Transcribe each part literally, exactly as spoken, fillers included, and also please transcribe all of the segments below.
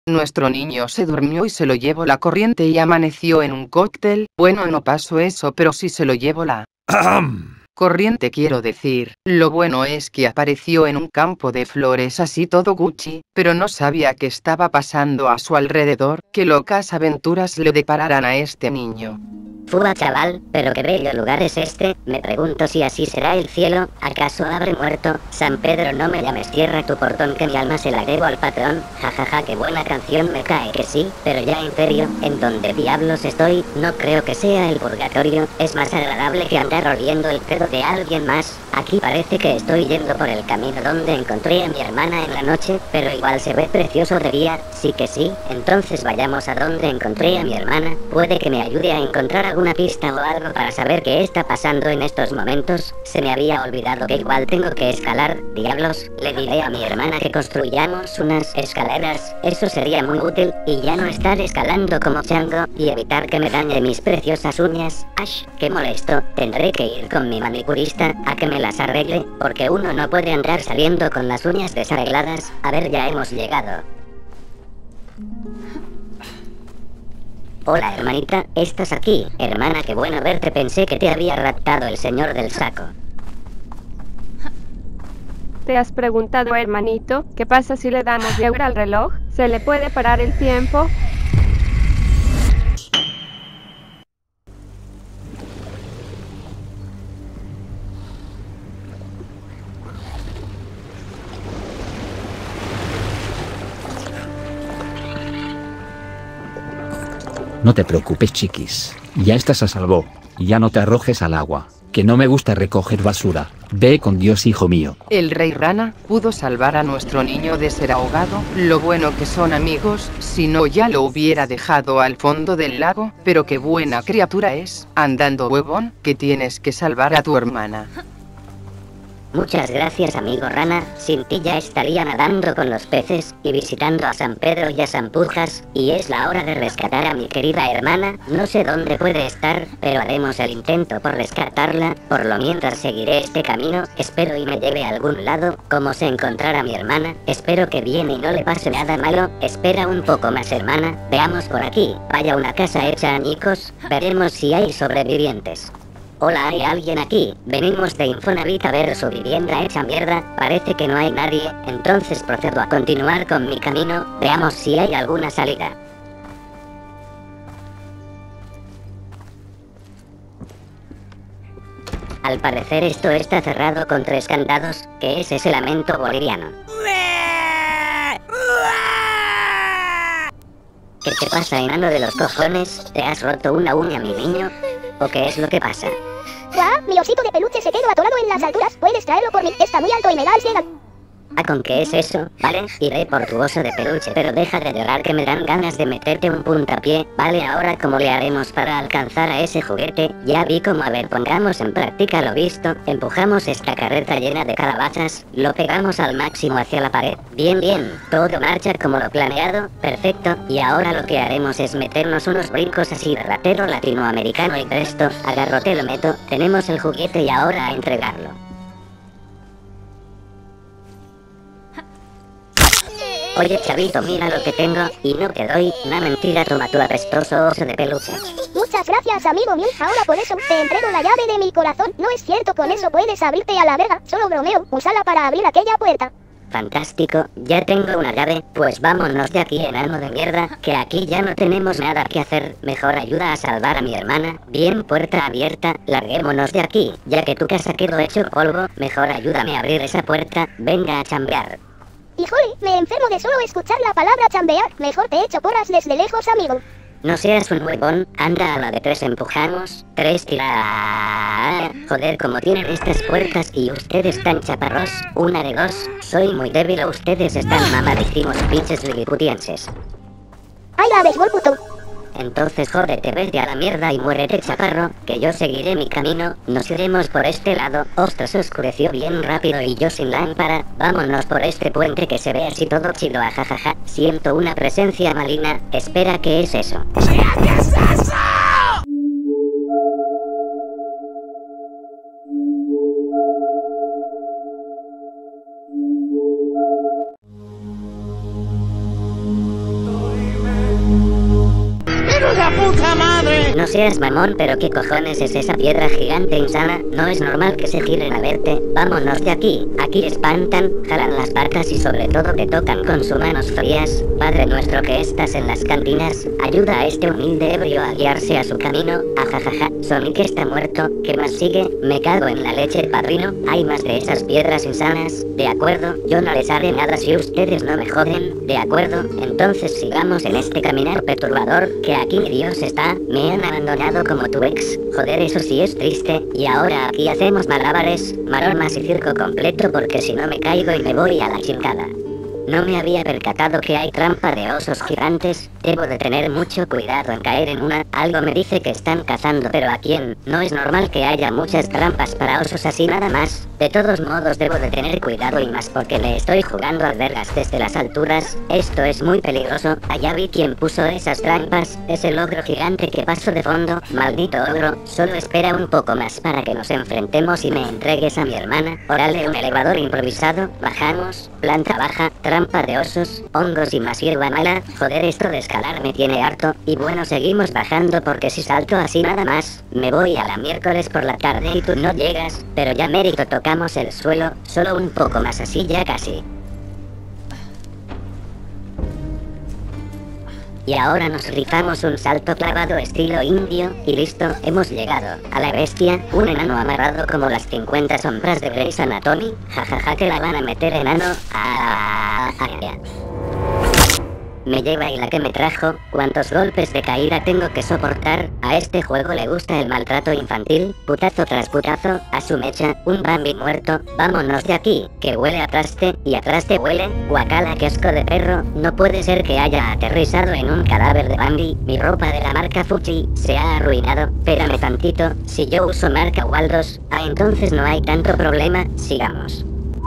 Nuestro niño se durmió y se lo llevó la corriente y amaneció en un cóctel. Bueno, no pasó eso, pero sí se lo llevó la corriente, quiero decir. Lo bueno es que apareció en un campo de flores así todo Gucci, pero no sabía qué estaba pasando a su alrededor. Qué locas aventuras le depararán a este niño. Fua chaval, pero qué bello lugar es este. Me pregunto si así será el cielo. ¿Acaso habré muerto? San Pedro, no me llames, cierra tu portón que mi alma se la debo al patrón. Jajaja, ja, ja, qué buena canción, me cae que sí. Pero ya en serio, ¿en dónde diablos estoy? No creo que sea el purgatorio. Es más agradable que andar oliendo el pedo de alguien más. Aquí parece que estoy yendo por el camino donde encontré a mi hermana en la noche, pero igual se ve precioso de día. Sí que sí. Entonces vayamos a donde encontré a mi hermana. Puede que me ayude a encontrar alguna pista o algo para saber qué está pasando en estos momentos. Se me había olvidado que igual tengo que escalar. Diablos, le diré a mi hermana que construyamos unas escaleras. Eso sería muy útil y ya no estar escalando como chango y evitar que me dañe mis preciosas uñas. Ash, qué molesto. Tendré que ir con mi manicurista a que me las arregle, porque uno no puede andar saliendo con las uñas desarregladas. A ver, ya hemos llegado. Hola hermanita, ¿estás aquí? Hermana, qué bueno verte, pensé que te había raptado el señor del saco. ¿Te has preguntado, hermanito, qué pasa si le damos de hora al reloj? ¿Se le puede parar el tiempo? No te preocupes, chiquis, ya estás a salvo, ya no te arrojes al agua, que no me gusta recoger basura. Ve con Dios, hijo mío. El rey rana pudo salvar a nuestro niño de ser ahogado. Lo bueno que son amigos, si no ya lo hubiera dejado al fondo del lago. Pero qué buena criatura es. Andando huevón, que tienes que salvar a tu hermana. Muchas gracias, amigo rana, sin ti ya estaría nadando con los peces y visitando a San Pedro y a San Pujas, y es la hora de rescatar a mi querida hermana. No sé dónde puede estar, pero haremos el intento por rescatarla. Por lo mientras seguiré este camino, espero y me lleve a algún lado. Como se encontrará mi hermana, espero que viene y no le pase nada malo. Espera un poco más, hermana, veamos por aquí. Vaya, una casa hecha añicos, veremos si hay sobrevivientes. Hola, ¿hay alguien aquí? Venimos de Infonavit a ver su vivienda hecha mierda. Parece que no hay nadie, entonces procedo a continuar con mi camino. Veamos si hay alguna salida. Al parecer esto está cerrado con tres candados. ¿Qué es ese lamento boliviano? ¿Qué te pasa, enano de los cojones? ¿Te has roto una uña, mi niño? ¿O qué es lo que pasa? ¡Guau! Mi osito de peluche se quedó atorado en las alturas. Puedes traerlo por mí. Está muy alto y me da ansiedad. Ah, ¿con qué es eso? Vale, iré por tu oso de peluche, pero deja de llorar que me dan ganas de meterte un puntapié. Vale, ahora ¿cómo le haremos para alcanzar a ese juguete? Ya vi cómo, a ver, pongamos en práctica lo visto. Empujamos esta carreta llena de calabazas, lo pegamos al máximo hacia la pared. Bien, bien, todo marcha como lo planeado, perfecto. Y ahora lo que haremos es meternos unos brincos así de ratero latinoamericano y presto, agarrote lo meto, tenemos el juguete y ahora a entregarlo. Oye, chavito, mira lo que tengo, y no te doy una mentira, toma tu apestoso oso de peluche. Muchas gracias, amigo mío. Ahora por eso te entrego la llave de mi corazón. No es cierto, con eso puedes abrirte a la verga. Solo bromeo, úsala para abrir aquella puerta. Fantástico, ya tengo una llave. Pues vámonos de aquí, enano de mierda, que aquí ya no tenemos nada que hacer. Mejor ayuda a salvar a mi hermana. Bien, puerta abierta, larguémonos de aquí. Ya que tu casa quedó hecho polvo, mejor ayúdame a abrir esa puerta. Venga a chambear. Híjole, me enfermo de solo escuchar la palabra chambear. Mejor te echo porras desde lejos, amigo. No seas un huevón, anda a la de tres empujamos, tres tira... Joder, como tienen estas puertas y ustedes tan chaparros, una de dos, soy muy débil o ustedes están mamadísimos, pinches liliputienses. ¡Ay, la béisbol, puto! Entonces jódete, vete a la mierda y muérete, chaparro, que yo seguiré mi camino. Nos iremos por este lado. Ostras, oscureció bien rápido y yo sin lámpara. Vámonos por este puente que se ve así todo chido, ajajaja. Siento una presencia maligna. Espera, ¿qué es eso? ¿Qué es eso? puta madre! No seas mamón, pero ¿qué cojones es esa piedra gigante insana? No es normal que se giren a verte. Vámonos de aquí. Aquí espantan, jalan las patas y sobre todo te tocan con sus manos frías. Padre nuestro que estás en las cantinas, ayuda a este humilde ebrio a guiarse a su camino. Ajajaja, Sonic está muerto. ¿Qué más sigue? Me cago en la leche, padrino. Hay más de esas piedras insanas. De acuerdo, yo no les haré nada si ustedes no me joden. De acuerdo, entonces sigamos en este caminar perturbador. Que aquí mi Dios está. Me han abandonado como tu ex. Joder, eso sí es triste. Y ahora aquí hacemos malabares, maromas y circo completo porque si no me caigo y me voy a la chingada. No me había percatado que hay trampa de osos gigantes. Debo de tener mucho cuidado en caer en una. Algo me dice que están cazando, pero ¿a quién? No es normal que haya muchas trampas para osos así nada más. De todos modos debo de tener cuidado y más porque me estoy jugando al vergas desde las alturas. Esto es muy peligroso. Allá vi quien puso esas trampas. Es el ogro gigante que pasó de fondo. Maldito ogro. Solo espera un poco más para que nos enfrentemos y me entregues a mi hermana. Órale, un elevador improvisado. Bajamos. Planta baja. Trampa de osos, hongos y más hierba mala. Joder, esto de escalar me tiene harto. Y bueno, seguimos bajando porque si salto así nada más, me voy a la miércoles por la tarde y tú no llegas. Pero ya mérito, tocamos el suelo, solo un poco más así ya casi. Y ahora nos rifamos un salto clavado estilo indio y listo, hemos llegado a la bestia, un enano amarrado como las cincuenta sombras de Grey's Anatomy. Jajaja, que la van a meter enano. Ah, ah, ah. Me lleva y la que me trajo. ¿Cuántos golpes de caída tengo que soportar? A este juego le gusta el maltrato infantil. Putazo tras putazo, a su mecha, un Bambi muerto. Vámonos de aquí, que huele a traste y a traste huele. Guacala, que asco de perro. No puede ser que haya aterrizado en un cadáver de Bambi. Mi ropa de la marca Fuji se ha arruinado. Espérame tantito, si yo uso marca Waldos, ah, entonces no hay tanto problema. Sigamos.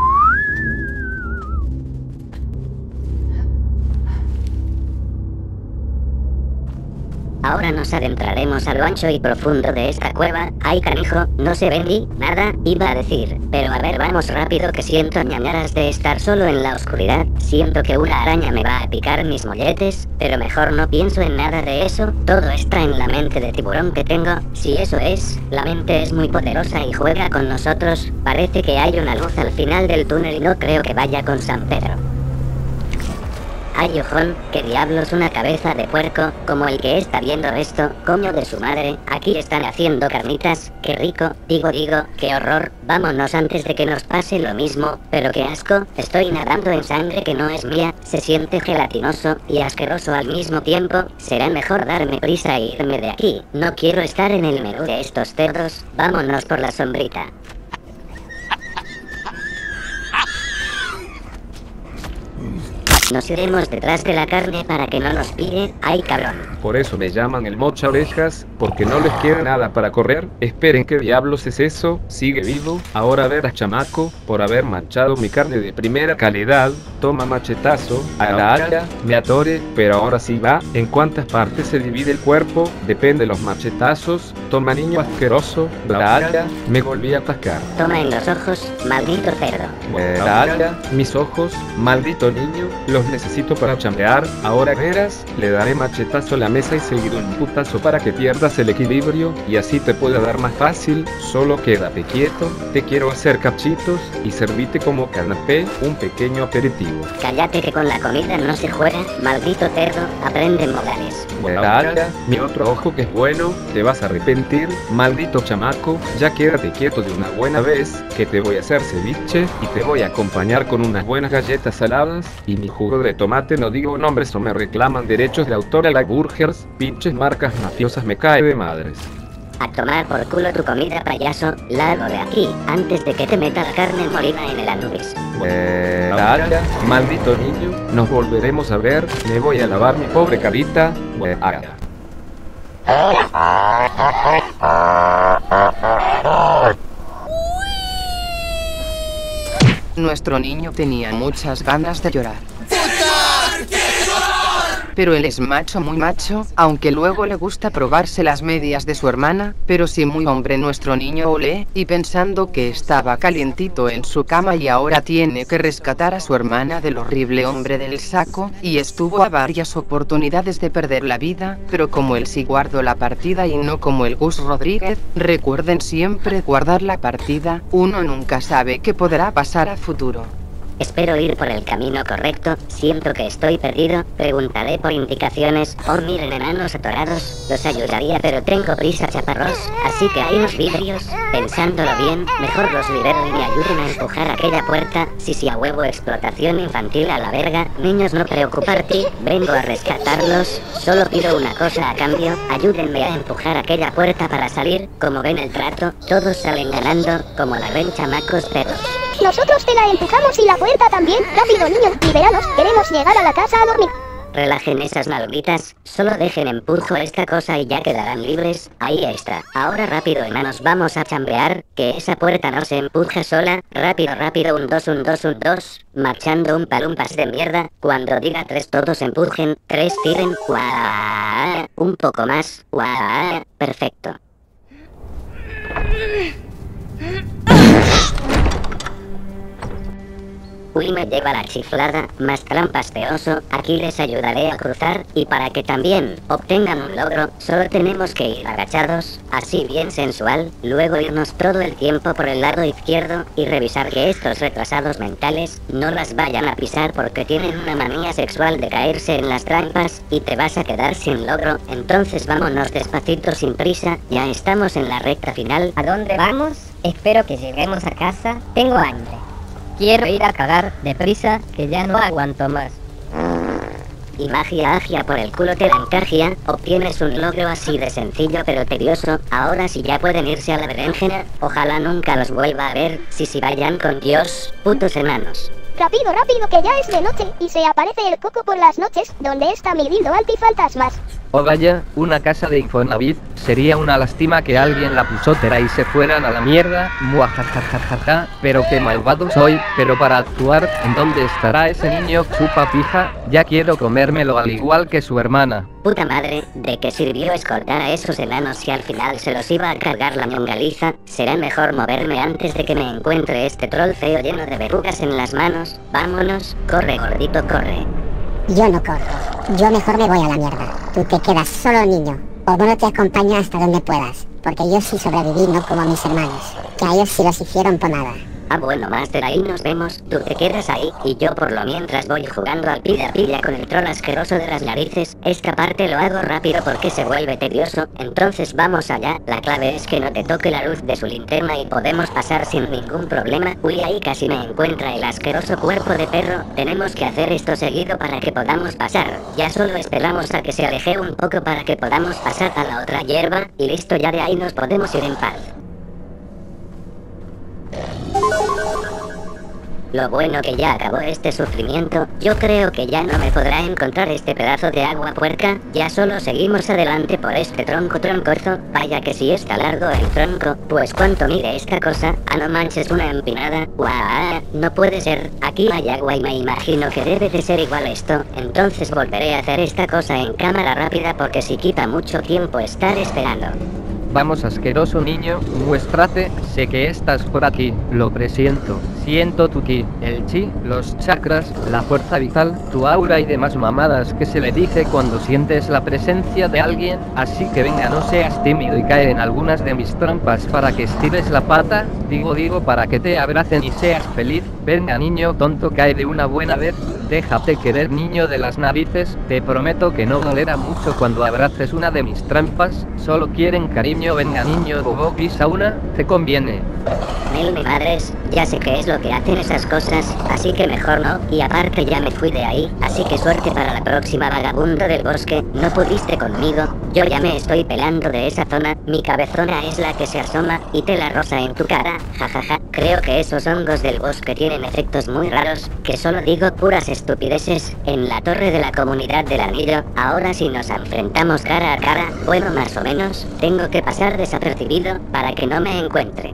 Ahora nos adentraremos a lo ancho y profundo de esta cueva. Ay canijo, no se vendí nada, iba a decir. Pero a ver, vamos rápido que siento ñañaras de estar solo en la oscuridad. Siento que una araña me va a picar mis molletes, pero mejor no pienso en nada de eso. Todo está en la mente de tiburón que tengo. Si eso es, la mente es muy poderosa y juega con nosotros. Parece que hay una luz al final del túnel y no creo que vaya con San Pedro. Ay, ojón, qué diablos, una cabeza de puerco, como el que está viendo esto, coño de su madre, aquí están haciendo carnitas, qué rico, digo digo, qué horror, vámonos antes de que nos pase lo mismo, pero qué asco, estoy nadando en sangre que no es mía, se siente gelatinoso y asqueroso al mismo tiempo, será mejor darme prisa e irme de aquí, no quiero estar en el menú de estos cerdos, vámonos por la sombrita. Nos iremos detrás de la carne para que no nos pille. ¡Ay, cabrón! Por eso me llaman el mocha orejas, porque no les queda nada para correr. Esperen, ¿qué diablos es eso? Sigue vivo. Ahora verás, chamaco, por haber manchado mi carne de primera calidad. Toma machetazo, a la haya, me atore, pero ahora sí va. ¿En cuántas partes se divide el cuerpo? Depende de los machetazos. Toma, niño asqueroso, la haya, me volví a atascar. Toma en los ojos, maldito cerdo. La haya, mis ojos, maldito niño. Los necesito para chambear. Ahora verás, le daré machetazo a la mesa y seguido un putazo para que pierdas el equilibrio y así te pueda dar más fácil. Solo quédate quieto, te quiero hacer cachitos y servite como canapé, un pequeño aperitivo. Cállate que con la comida no se juega, maldito cerdo, aprende modales. Vaya, mi otro ojo que es bueno, te vas a arrepentir, maldito chamaco, ya quédate quieto de una buena vez, que te voy a hacer ceviche y te voy a acompañar con unas buenas galletas saladas y mi jugo de tomate. No digo nombres o me reclaman derechos de autor a la Burgers, pinches marcas mafiosas, me cae de madres. A tomar por culo tu comida, payaso, largo de aquí, antes de que te meta la carne molida en el Anubis. Vaya, maldito niño, nos volveremos a ver, me voy a lavar mi pobre carita. Vaya. Nuestro niño tenía muchas ganas de llorar. ¡Puta! ¡Quiero llorar! pero él es macho, muy macho, aunque luego le gusta probarse las medias de su hermana, pero sí muy hombre nuestro niño Ole, y pensando que estaba calientito en su cama y ahora tiene que rescatar a su hermana del horrible hombre del saco, y estuvo a varias oportunidades de perder la vida, pero como él sí guardó la partida y no como el Gus Rodríguez, recuerden siempre guardar la partida, uno nunca sabe qué podrá pasar a futuro. Espero ir por el camino correcto, siento que estoy perdido, preguntaré por indicaciones, oh miren enanos atorados, los ayudaría pero tengo prisa chaparros, así que hay unos vidrios, pensándolo bien, mejor los libero y me ayuden a empujar aquella puerta, si si a huevo explotación infantil a la verga, niños no preocuparte, vengo a rescatarlos, solo pido una cosa a cambio, ayúdenme a empujar aquella puerta para salir, como ven el trato, todos salen ganando, como la ven chamacos perros. Nosotros te la empujamos y la puerta también. Rápido niños, liberanos, queremos llegar a la casa a dormir. Relajen esas nalguitas, solo dejen empujo esta cosa y ya quedarán libres, ahí está. Ahora rápido enanos vamos a chambear, que esa puerta no se empuja sola, rápido rápido un dos un dos un dos, marchando un palumpas de mierda, cuando diga tres todos empujen, tres tiren, ¡guau! Un poco más, ¡guau! Perfecto. Uy, me lleva la chiflada, más trampas de oso, aquí les ayudaré a cruzar, y para que también obtengan un logro, solo tenemos que ir agachados, así bien sensual, luego irnos todo el tiempo por el lado izquierdo, y revisar que estos retrasados mentales no las vayan a pisar porque tienen una manía sexual de caerse en las trampas, y te vas a quedar sin logro, entonces vámonos despacito sin prisa, ya estamos en la recta final. ¿A dónde vamos? Espero que lleguemos a casa, tengo hambre. Quiero ir a cagar deprisa, que ya no aguanto más. Y magia agia por el culo te la encagia, obtienes un logro así de sencillo pero tedioso, ahora sí ya pueden irse a la berenjena, ojalá nunca los vuelva a ver, si si vayan con Dios, putos enanos. Rápido, rápido que ya es de noche, y se aparece el coco por las noches, donde está mi dildo antifantasmas. Oh vaya, una casa de Infonavit, sería una lástima que alguien la pusotera y se fueran a la mierda, muajajajajaja, pero qué malvado soy, pero para actuar, ¿en dónde estará ese niño chupa pija? Ya quiero comérmelo al igual que su hermana. Puta madre, ¿de qué sirvió escoltar a esos enanos si al final se los iba a cargar la ñongaliza? Será mejor moverme antes de que me encuentre este troll feo lleno de verrugas en las manos, vámonos, corre gordito, corre. Yo no corro, yo mejor me voy a la mierda. Tú te quedas solo, niño. O bueno, te acompaño hasta donde puedas, porque yo sí sobreviví, no como mis hermanos, que a ellos sí los hicieron pomada. Ah bueno, Master, ahí nos vemos, tú te quedas ahí, y yo por lo mientras voy jugando al pilla pilla con el troll asqueroso de las narices. Esta parte lo hago rápido porque se vuelve tedioso, entonces vamos allá, la clave es que no te toque la luz de su linterna y podemos pasar sin ningún problema. Uy, ahí casi me encuentra el asqueroso cuerpo de perro, tenemos que hacer esto seguido para que podamos pasar, ya solo esperamos a que se aleje un poco para que podamos pasar a la otra hierba, y listo, ya de ahí nos podemos ir en paz. Lo bueno que ya acabó este sufrimiento, yo creo que ya no me podrá encontrar este pedazo de agua puerca, ya solo seguimos adelante por este tronco troncozo, vaya que si está largo el tronco, pues cuánto mide esta cosa, ah no manches una empinada, guau, no puede ser, aquí hay agua y me imagino que debe de ser igual esto, entonces volveré a hacer esta cosa en cámara rápida porque si quita mucho tiempo estar esperando. Vamos asqueroso niño, muéstrate, sé que estás por aquí, lo presiento, siento tu ki, el chi, los chakras, la fuerza vital, tu aura y demás mamadas que se le dice cuando sientes la presencia de alguien, así que venga no seas tímido y cae en algunas de mis trampas para que estires la pata, digo digo para que te abracen y seas feliz, venga niño tonto cae de una buena vez, déjate querer niño de las narices, te prometo que no dolerá mucho cuando abraces una de mis trampas, solo quieren cariño. Venga niño bobo, pisa una, te conviene. Mil mi madres, ya sé qué es lo que hacen esas cosas, así que mejor no, y aparte ya me fui de ahí, así que suerte para la próxima vagabundo del bosque, no pudiste conmigo, yo ya me estoy pelando de esa zona, mi cabezona es la que se asoma, y tela rosa en tu cara, jajaja, creo que esos hongos del bosque tienen efectos muy raros, que solo digo puras estupideces, en la torre de la comunidad del anillo, ahora si nos enfrentamos cara a cara, bueno más o menos, tengo que pasar desapercibido para que no me encuentre.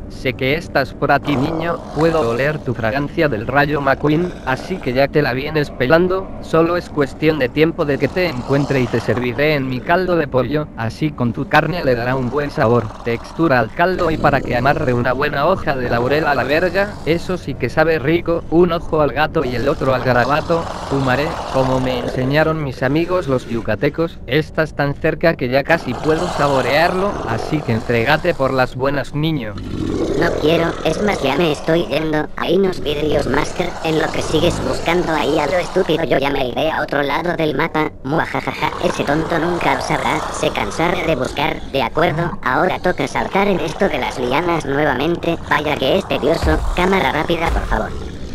Sé que estás por aquí, niño, puedo oler tu fragancia del Rayo McQueen, así que ya te la vienes pelando, solo es cuestión de tiempo de que te encuentre y te serviré en mi caldo de pollo, así con tu carne le dará un buen sabor, textura al caldo y para que amarre una buena hoja de laurel a la verga, eso sí que sabe rico, un ojo al gato y el otro al garabato, fumaré, como me enseñaron mis amigos los yucatecos, estás tan cerca que ya casi puedo saborearlo, así que entrégate por las buenas, niño. No quiero, es más ya me estoy yendo, ahí nos vídeos master, en lo que sigues buscando ahí a lo estúpido yo ya me iré a otro lado del mapa, muajajaja, ese tonto nunca lo sabrá, se cansará de buscar, de acuerdo, ahora toca saltar en esto de las lianas nuevamente, vaya que es tedioso, cámara rápida por favor.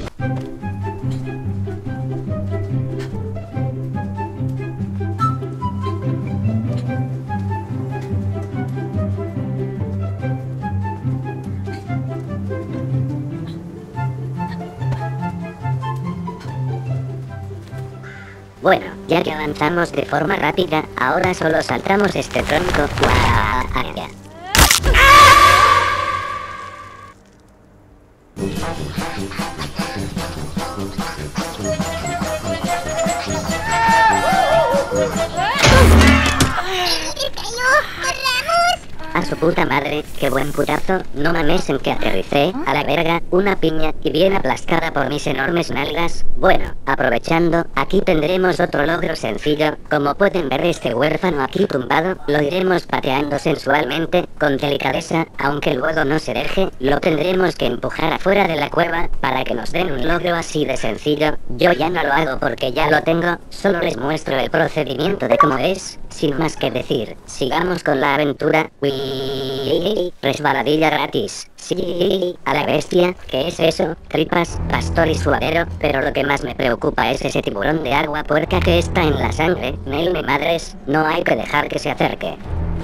Bueno, ya que avanzamos de forma rápida, ahora solo saltamos este tronco. ¡Guau! A su puta madre, qué buen putazo, no mames en que aterricé, a la verga, una piña, y bien aplastada por mis enormes nalgas. Bueno, aprovechando, aquí tendremos otro logro sencillo, como pueden ver este huérfano aquí tumbado, lo iremos pateando sensualmente, con delicadeza, aunque luego no se deje, lo tendremos que empujar afuera de la cueva, para que nos den un logro así de sencillo. Yo ya no lo hago porque ya lo tengo, solo les muestro el procedimiento de cómo es, sin más que decir, sigamos con la aventura. Uy, resbaladilla gratis. Sí, a la bestia, ¿qué es eso? Tripas, pastor y suadero, pero lo que más me preocupa es ese tiburón de agua puerca que está en la sangre. Nel mi madres, no hay que dejar que se acerque.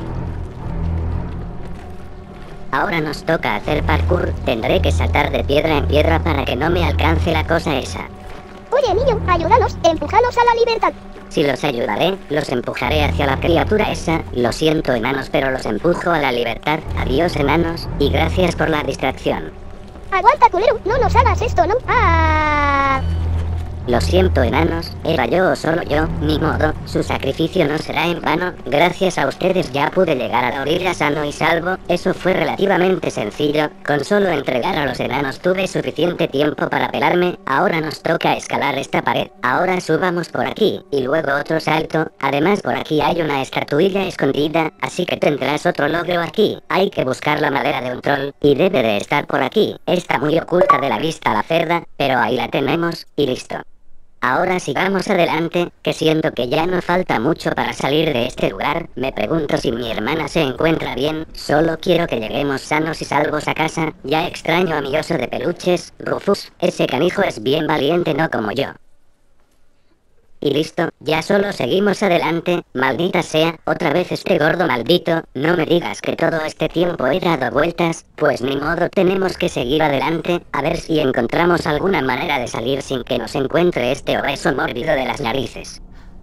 Ahora nos toca hacer parkour, tendré que saltar de piedra en piedra para que no me alcance la cosa esa. Oye niño, ayúdanos, empújalos a la libertad. Si los ayudaré, los empujaré hacia la criatura esa. Lo siento enanos, pero los empujo a la libertad. Adiós enanos, y gracias por la distracción. Aguanta culero, no nos hagas esto, ¿no? ¡Ah! Lo siento enanos, era yo o solo yo, ni modo, su sacrificio no será en vano, gracias a ustedes ya pude llegar a la orilla sano y salvo, eso fue relativamente sencillo, con solo entregar a los enanos tuve suficiente tiempo para pelarme, ahora nos toca escalar esta pared, ahora subamos por aquí, y luego otro salto, además por aquí hay una estatuilla escondida, así que tendrás otro logro aquí, hay que buscar la madera de un troll, y debe de estar por aquí, está muy oculta de la vista la cerda, pero ahí la tenemos, y listo. Ahora sigamos adelante, que siento que ya no falta mucho para salir de este lugar, me pregunto si mi hermana se encuentra bien, solo quiero que lleguemos sanos y salvos a casa, ya extraño a mi oso de peluches, Rufus, ese canijo es bien valiente no como yo. Y listo, ya solo seguimos adelante, maldita sea, otra vez este gordo maldito, no me digas que todo este tiempo he dado vueltas, pues ni modo tenemos que seguir adelante, a ver si encontramos alguna manera de salir sin que nos encuentre este obeso mórbido de las narices.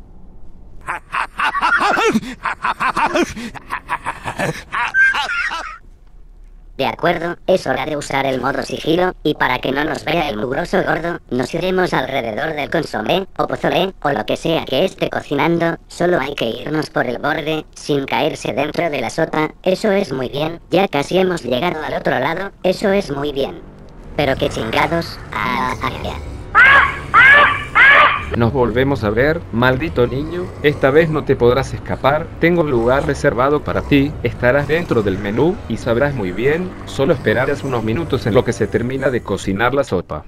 De acuerdo, es hora de usar el modo sigilo, y para que no nos vea el mugroso gordo, nos iremos alrededor del consomé, o pozolé, o lo que sea que esté cocinando, solo hay que irnos por el borde, sin caerse dentro de la sopa, eso es muy bien, ya casi hemos llegado al otro lado, eso es muy bien. Pero qué chingados, ah, ah, ah. Nos volvemos a ver, maldito niño, esta vez no te podrás escapar, tengo un lugar reservado para ti, estarás dentro del menú y sabrás muy bien, solo esperarás unos minutos en lo que se termina de cocinar la sopa.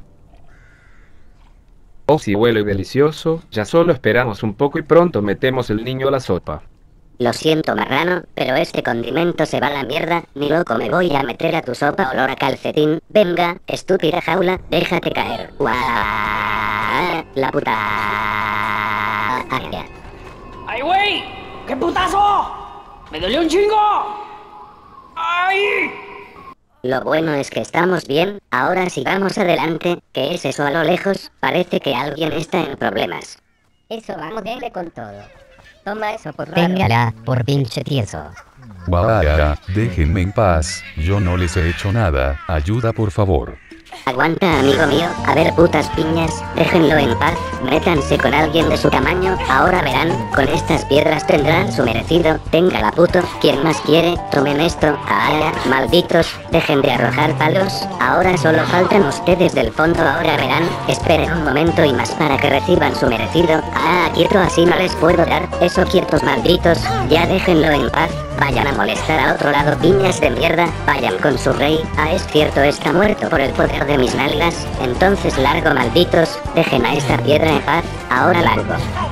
Oh, si huele delicioso, ya solo esperamos un poco y pronto metemos el niño a la sopa. Lo siento marrano, pero este condimento se va a la mierda, ni loco me voy a meter a tu sopa olor a calcetín, venga, estúpida jaula, déjate caer. ¡Guau! La puta... ¡Ay, güey! ¡Qué putazo! ¡Me dolió un chingo! ¡Ay! Lo bueno es que estamos bien, ahora sigamos adelante, ¿qué es eso a lo lejos? Parece que alguien está en problemas. Eso vamos, dele con todo. Toma eso por raro. Téngala por pinche tieso. Vaya, déjenme en paz, yo no les he hecho nada, ayuda por favor. Aguanta, amigo mío, a ver putas piñas, déjenlo en paz, métanse con alguien de su tamaño, ahora verán, con estas piedras tendrán su merecido, tenga la puto, quien más quiere, tomen esto, ah, malditos, dejen de arrojar palos, ahora solo faltan ustedes del fondo, ahora verán, esperen un momento y más para que reciban su merecido, ah, quieto, así no les puedo dar, eso quietos malditos, ya déjenlo en paz. Vayan a molestar a otro lado, piñas de mierda, vayan con su rey, ah es cierto está muerto por el poder de mis nalgas, entonces largo malditos, dejen a esta piedra en paz, ahora largo.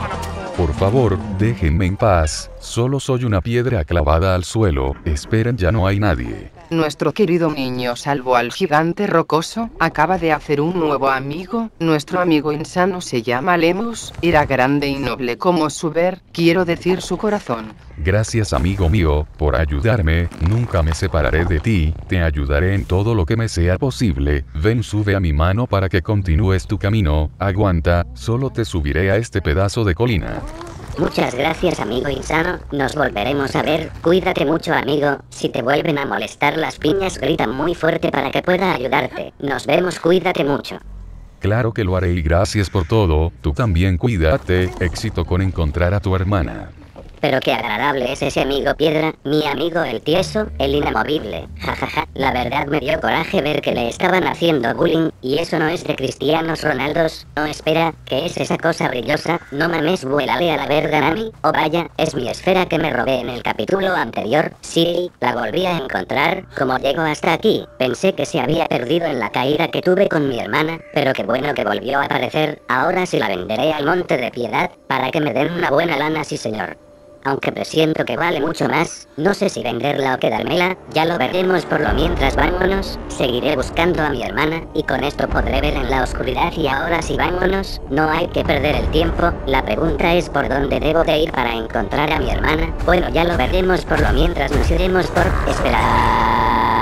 Por favor, déjenme en paz, solo soy una piedra clavada al suelo, esperen ya no hay nadie. Nuestro querido niño salvó al gigante rocoso, acaba de hacer un nuevo amigo, nuestro amigo insano se llama Lemus, era grande y noble como su ver, quiero decir su corazón. Gracias amigo mío, por ayudarme, nunca me separaré de ti, te ayudaré en todo lo que me sea posible, ven sube a mi mano para que continúes tu camino, aguanta, solo te subiré a este pedazo de colina. Muchas gracias amigo insano, nos volveremos a ver, cuídate mucho amigo, si te vuelven a molestar las piñas grita muy fuerte para que pueda ayudarte, nos vemos, cuídate mucho. Claro que lo haré y gracias por todo, tú también cuídate, éxito con encontrar a tu hermana. Pero qué agradable es ese amigo piedra, mi amigo el tieso, el inamovible, jajaja, la verdad me dio coraje ver que le estaban haciendo bullying, y eso no es de Cristianos Ronaldos, no espera, ¿qué es esa cosa brillosa? No mames, vuélale a la verga Nami, oh vaya, es mi esfera que me robé en el capítulo anterior, sí, la volví a encontrar, como llego hasta aquí, pensé que se había perdido en la caída que tuve con mi hermana, pero qué bueno que volvió a aparecer, ahora sí la venderé al Monte de Piedad, para que me den una buena lana sí señor. Aunque presiento que vale mucho más, no sé si venderla o quedármela, ya lo veremos por lo mientras vámonos, seguiré buscando a mi hermana, y con esto podré ver en la oscuridad y ahora sí vámonos, no hay que perder el tiempo, la pregunta es por dónde debo de ir para encontrar a mi hermana, bueno ya lo veremos por lo mientras nos iremos por esperar.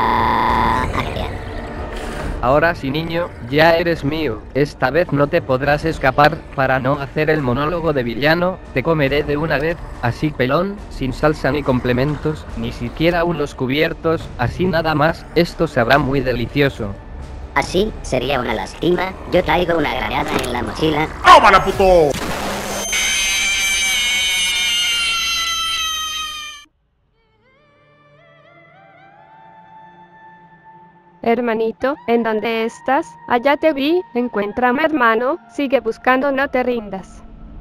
Ahora sí niño, ya eres mío, esta vez no te podrás escapar, para no hacer el monólogo de villano, te comeré de una vez, así pelón, sin salsa ni complementos, ni siquiera unos cubiertos, así nada más, esto sabrá muy delicioso. Así, sería una lástima, yo traigo una granada en la mochila. ¡Tómala puto! Hermanito, ¿en dónde estás? Allá te vi, encuéntrame hermano, sigue buscando, no te rindas.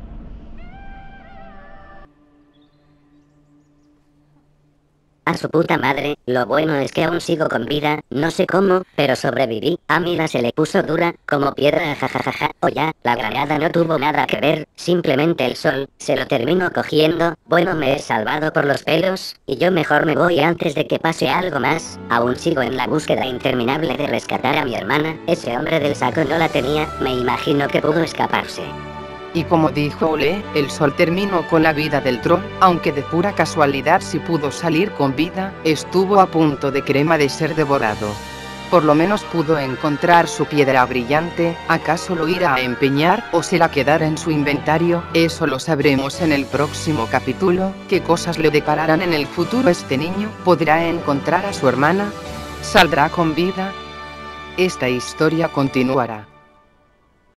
A su puta madre, lo bueno es que aún sigo con vida, no sé cómo, pero sobreviví, a Mila se le puso dura, como piedra jajajaja, o ya, la granada no tuvo nada que ver, simplemente el sol, se lo terminó cogiendo, bueno me he salvado por los pelos, y yo mejor me voy antes de que pase algo más, aún sigo en la búsqueda interminable de rescatar a mi hermana, ese hombre del saco no la tenía, me imagino que pudo escaparse. Y como dijo Ole, el sol terminó con la vida del troll, aunque de pura casualidad si pudo salir con vida, estuvo a punto de crema de ser devorado. Por lo menos pudo encontrar su piedra brillante, ¿acaso lo irá a empeñar o se la quedará en su inventario? Eso lo sabremos en el próximo capítulo, ¿qué cosas le depararán en el futuro este niño? ¿Podrá encontrar a su hermana? ¿Saldrá con vida? Esta historia continuará.